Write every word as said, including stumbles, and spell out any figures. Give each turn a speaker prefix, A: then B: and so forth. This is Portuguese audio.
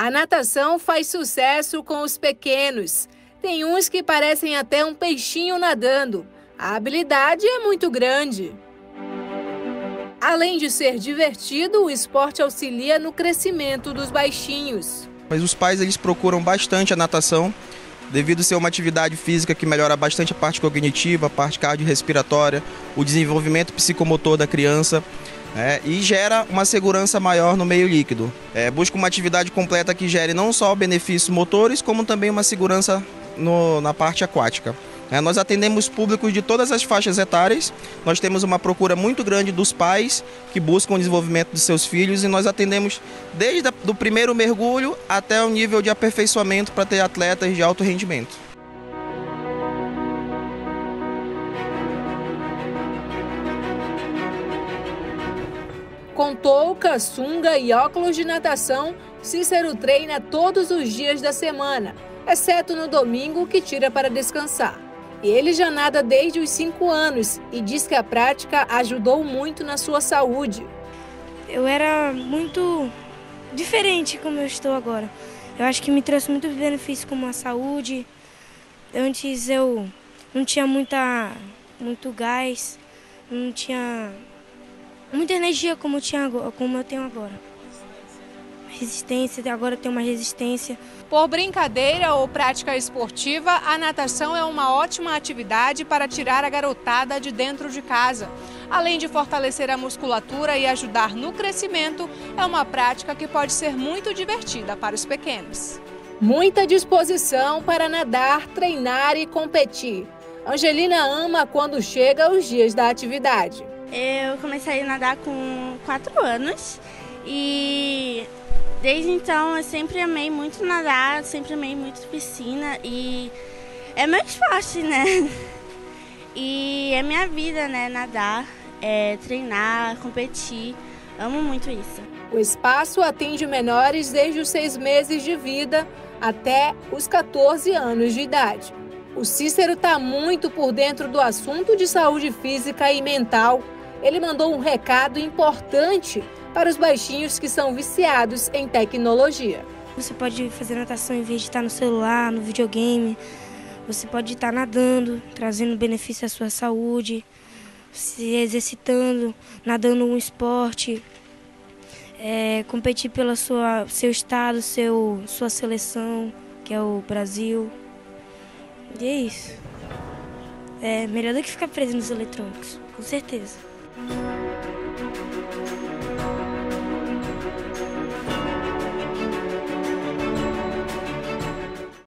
A: A natação faz sucesso com os pequenos. Tem uns que parecem até um peixinho nadando. A habilidade é muito grande. Além de ser divertido, o esporte auxilia no crescimento dos baixinhos.
B: Mas os pais eles procuram bastante a natação, devido a ser uma atividade física que melhora bastante a parte cognitiva, a parte cardiorrespiratória, o desenvolvimento psicomotor da criança. É, e gera uma segurança maior no meio líquido. É, busca uma atividade completa que gere não só benefícios motores, como também uma segurança no, na parte aquática. É, nós atendemos públicos de todas as faixas etárias, nós temos uma procura muito grande dos pais que buscam o desenvolvimento dos seus filhos e nós atendemos desde o primeiro mergulho até o nível de aperfeiçoamento para ter atletas de alto rendimento.
A: Com touca, sunga e óculos de natação, Cícero treina todos os dias da semana, exceto no domingo, que tira para descansar. Ele já nada desde os cinco anos e diz que a prática ajudou muito na sua saúde.
C: Eu era muito diferente como eu estou agora. Eu acho que me trouxe muitos benefícios como a saúde. Antes eu não tinha muita, muito gás, não tinha muita energia como eu, tinha, como eu tenho agora. Resistência, agora eu tenho uma resistência.
A: Por brincadeira ou prática esportiva, a natação é uma ótima atividade para tirar a garotada de dentro de casa. Além de fortalecer a musculatura e ajudar no crescimento, é uma prática que pode ser muito divertida para os pequenos. Muita disposição para nadar, treinar e competir. Angelina ama quando chega os dias da atividade.
D: Eu comecei a nadar com quatro anos e desde então eu sempre amei muito nadar, sempre amei muito piscina e é meu esporte, né? E é minha vida, né? Nadar, é, treinar, competir, amo muito isso.
A: O espaço atende menores desde os seis meses de vida até os quatorze anos de idade. O Cícero está muito por dentro do assunto de saúde física e mental. Ele mandou um recado importante para os baixinhos que são viciados em tecnologia.
C: Você pode fazer natação em vez de estar no celular, no videogame. Você pode estar nadando, trazendo benefício à sua saúde, se exercitando, nadando um esporte, é, competir pelo sua, seu estado, seu, sua seleção, que é o Brasil. E é isso. É melhor do que ficar preso nos eletrônicos, com certeza.